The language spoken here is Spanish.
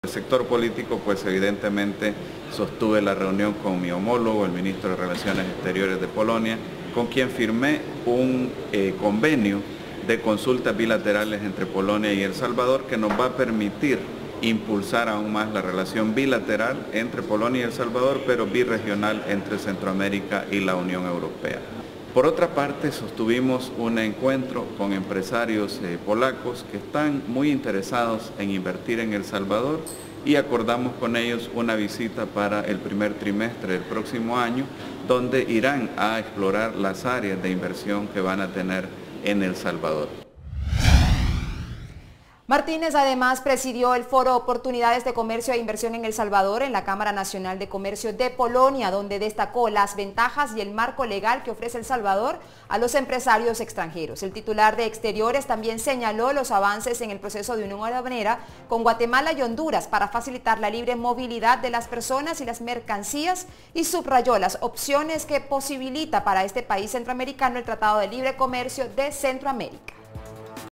El sector político, pues evidentemente sostuve la reunión con mi homólogo, el ministro de Relaciones Exteriores de Polonia, con quien firmé un convenio de consultas bilaterales entre Polonia y El Salvador que nos va a permitir impulsar aún más la relación bilateral entre Polonia y El Salvador, pero birregional entre Centroamérica y la Unión Europea. Por otra parte, sostuvimos un encuentro con empresarios polacos que están muy interesados en invertir en El Salvador y acordamos con ellos una visita para el primer trimestre del próximo año, donde irán a explorar las áreas de inversión que van a tener en El Salvador. Martínez además presidió el foro Oportunidades de Comercio e Inversión en El Salvador en la Cámara Nacional de Comercio de Polonia, donde destacó las ventajas y el marco legal que ofrece El Salvador a los empresarios extranjeros. El titular de Exteriores también señaló los avances en el proceso de unión aduanera con Guatemala y Honduras para facilitar la libre movilidad de las personas y las mercancías y subrayó las opciones que posibilita para este país centroamericano el Tratado de Libre Comercio de Centroamérica.